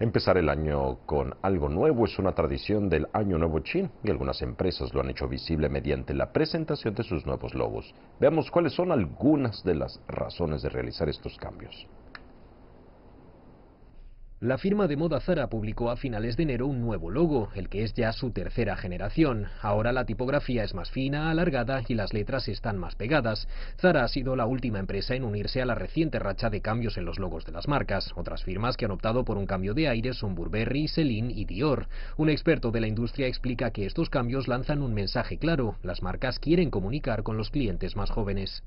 Empezar el año con algo nuevo es una tradición del Año Nuevo chino y algunas empresas lo han hecho visible mediante la presentación de sus nuevos logos. Veamos cuáles son algunas de las razones de realizar estos cambios. La firma de moda Zara publicó a finales de enero un nuevo logo, el que es ya su tercera generación. Ahora la tipografía es más fina, alargada y las letras están más pegadas. Zara ha sido la última empresa en unirse a la reciente racha de cambios en los logos de las marcas. Otras firmas que han optado por un cambio de aire son Burberry, Celine y Dior. Un experto de la industria explica que estos cambios lanzan un mensaje claro: las marcas quieren comunicar con los clientes más jóvenes.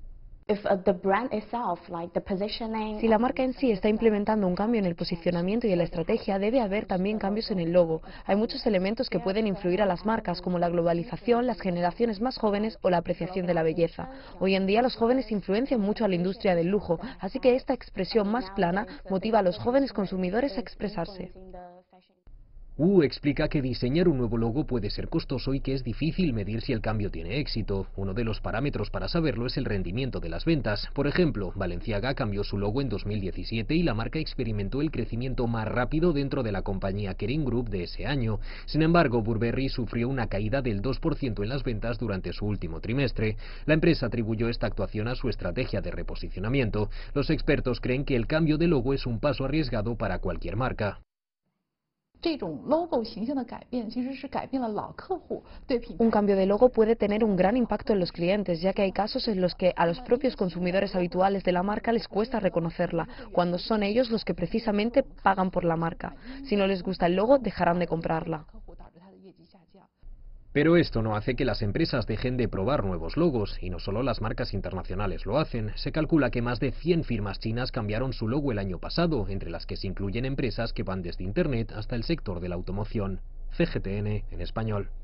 Si la marca en sí está implementando un cambio en el posicionamiento y en la estrategia, debe haber también cambios en el logo. Hay muchos elementos que pueden influir a las marcas, como la globalización, las generaciones más jóvenes o la apreciación de la belleza. Hoy en día los jóvenes influencian mucho a la industria del lujo, así que esta expresión más plana motiva a los jóvenes consumidores a expresarse. Wu explica que diseñar un nuevo logo puede ser costoso y que es difícil medir si el cambio tiene éxito. Uno de los parámetros para saberlo es el rendimiento de las ventas. Por ejemplo, Balenciaga cambió su logo en 2017 y la marca experimentó el crecimiento más rápido dentro de la compañía Kering Group de ese año. Sin embargo, Burberry sufrió una caída del 2% en las ventas durante su último trimestre. La empresa atribuyó esta actuación a su estrategia de reposicionamiento. Los expertos creen que el cambio de logo es un paso arriesgado para cualquier marca. Un cambio de logo puede tener un gran impacto en los clientes, ya que hay casos en los que a los propios consumidores habituales de la marca les cuesta reconocerla, cuando son ellos los que precisamente pagan por la marca. Si no les gusta el logo, dejarán de comprarla. Pero esto no hace que las empresas dejen de probar nuevos logos, y no solo las marcas internacionales lo hacen. Se calcula que más de 100 firmas chinas cambiaron su logo el año pasado, entre las que se incluyen empresas que van desde Internet hasta el sector de la automoción. CGTN en español.